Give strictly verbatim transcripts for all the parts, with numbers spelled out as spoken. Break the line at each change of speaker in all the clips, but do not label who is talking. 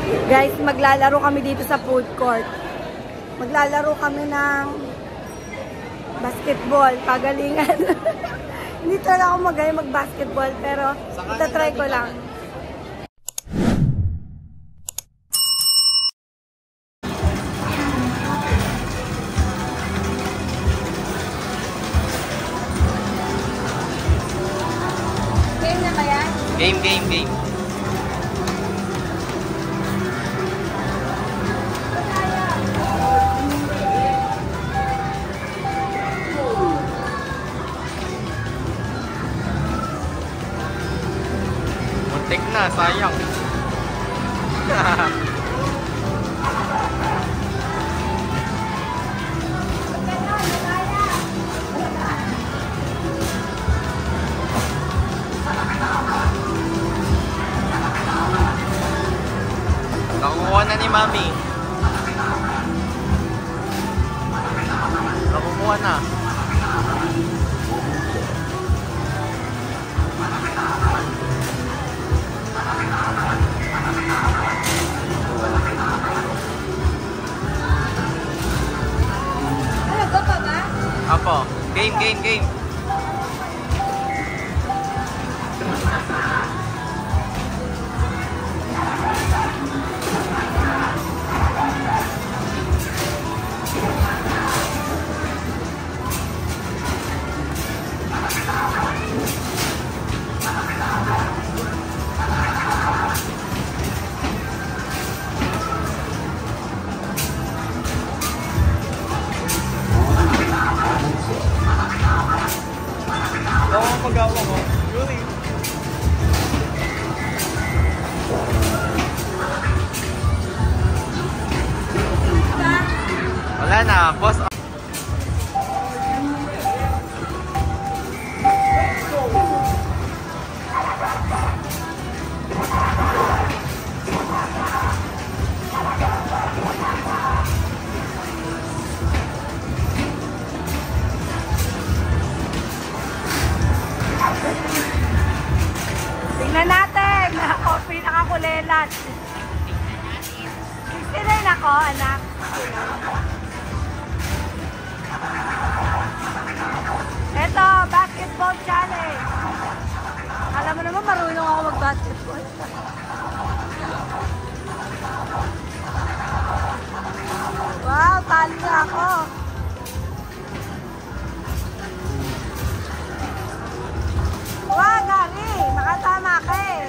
Guys, maglalaro kami dito sa food court. Maglalaro kami ng basketball, pagalingan. Hindi talaga ako magaling mag-basketball, pero itatry ko lang. Game na ba yan?
Game, game, game. Muntik na, sayang. Nakukuha na ni Mami. Nakukuha na.
Ano ba pa ba?
Apo, game, game, game. Oo, magawa ko. Really? Wala na, boss.
Tingnan natin. Ako, pinakakulelat. sixty-nine ako, anak. Ito, basketball challenge. Alam mo naman, marunong ako mag-basketball. Wow, talo na ako. Wow, Gary, makatama ka eh.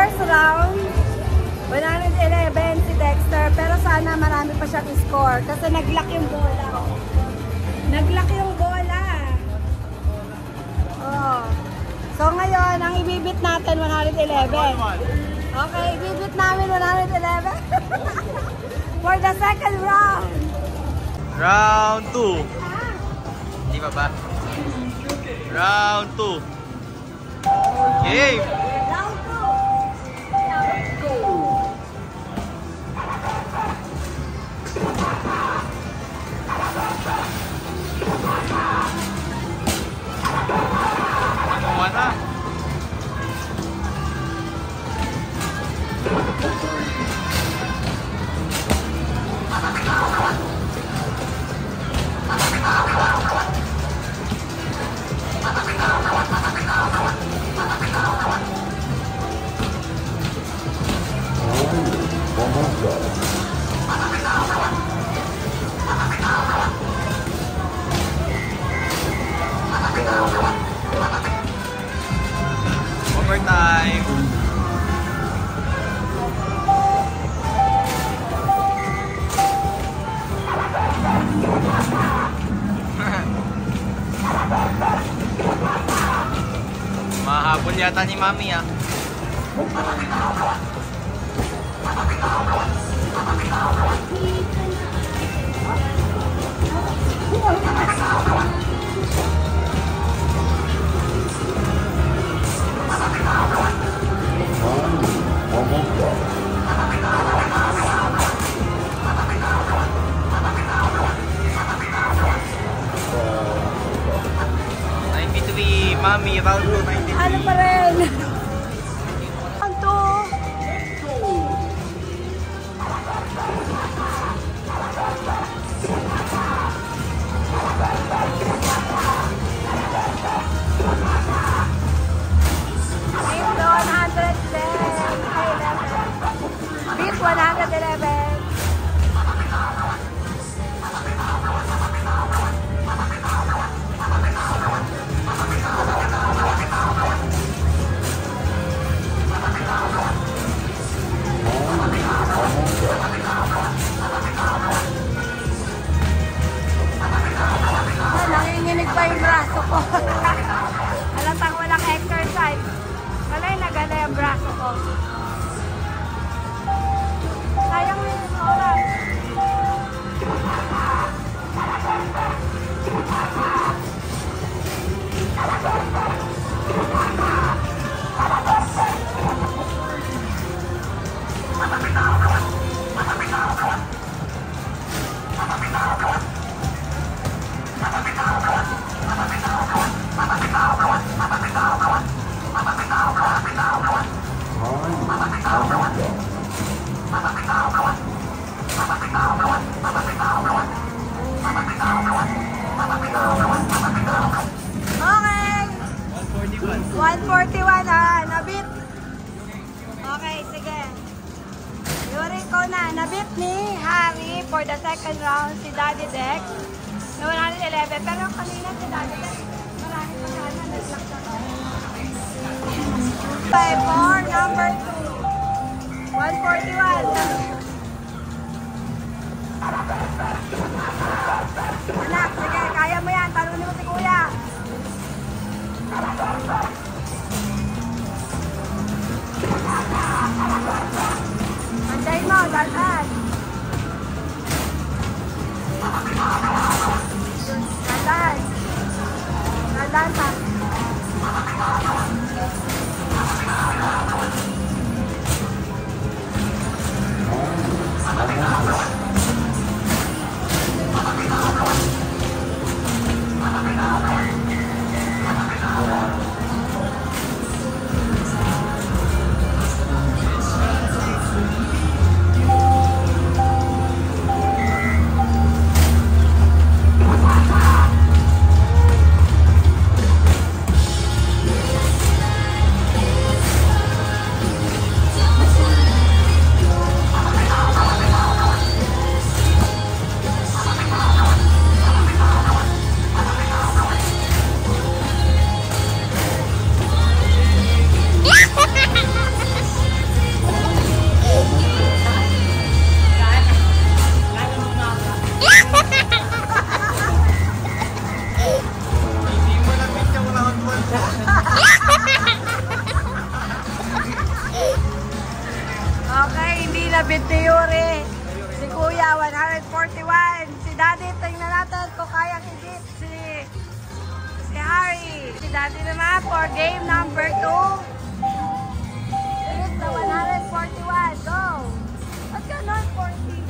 first round, one eleven si Dexter, pero sana marami pa siyang score kasi nag-lock yung bola. Nag-lock yung bola. Oh. So ngayon, ang ibibit natin one eleven. Okay, ibibit namin one eleven. For the second round.
Round two. Di ba ba? Round two. Game.
Round two. Round two.
Kuha na. Overtime. Mahabol yata ni Mami ah. ninety-three, Mami, round two, ninety-three.
Ano pa rin? Round two. Beat one eleven. Beat one eleven. Nanginginig pa yung braso ko. Halatang walang exercise. Wala'y nagala yung braso ko. Sayang mo yung oras. one forty-one ha, nabit. Okay, sige. Yuri ko na, nabit ni Harry for the second round si Daddy Dex na one eleven. Pero kanina si Daddy Dex, marami pa sana nag-lock na to. Okay, for number two. one forty-one. Anak, sige, kaya mo yan. Talunin mo si Kuya. Andayin mo, dalan. Dalan. Dalan pa. nabit ni Yuri. Si Kuya, one forty-one. Si Daddy, tingnan natin kung kaya higit si, si Harry. Si Daddy naman for game number two. Higit na one forty-one. Go! Ba't ka non forty?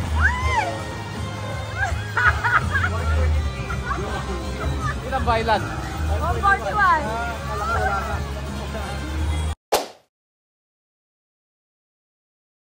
Bailan.